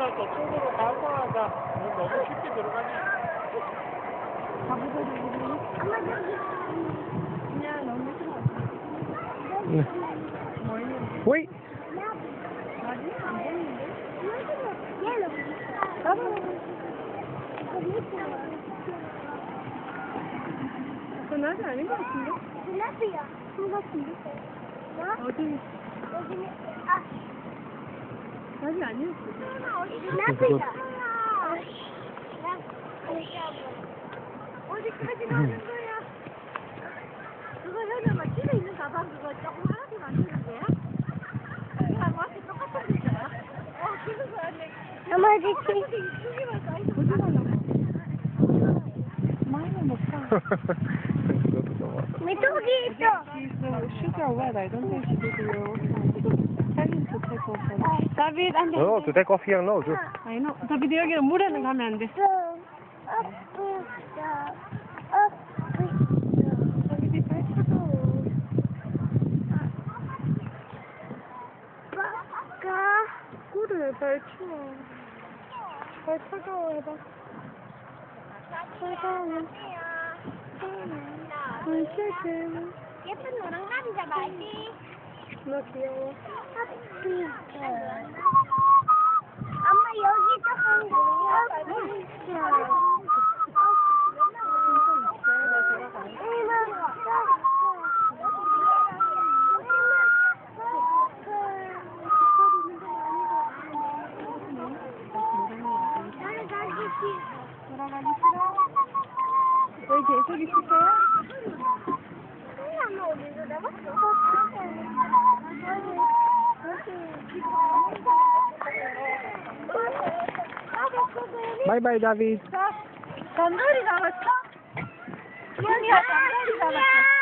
저쪽으로 가서 하자. 너무 쉽게 들어가네. 엄마 저기. 그냥 너무 싫어. Wait. 아니 안 보이는데? 얘는. 그건 낮이 아닌 것 같은데? 낮이야. 술 같은데? 어디? 여기는, 낮이 아니었어. 낮이야. 어디까지 가는 거야? 그거 현아만 집에 있는 가방 그거 조금 하나씩 만드는 거야? 그냥 맛이 똑같은 거잖아. 그런 거 아니야. 엄마 지금 이쪽에만 사이즈 어디 가려고? 많이 못 사. 왜 저기 있어? Sugar wet. I don't think she did your Tell him to take off. David, 안 돼. No, to take off here, no. I know. David, 여기는 물에는 가면 안 돼. David, 발 차가워. 그래, 발 추워. 발 차가워 해봐. 차가워. 예쁜 노랑 남자 말지. 너 귀여워. 엄마 여기 조금 더. 돌아가기 싫어? 왜 계속 있을 거야? 엄마 어디서 나봤어? Bye bye, David. 단돌이 잡았어? 여기야 단돌이 잡았어.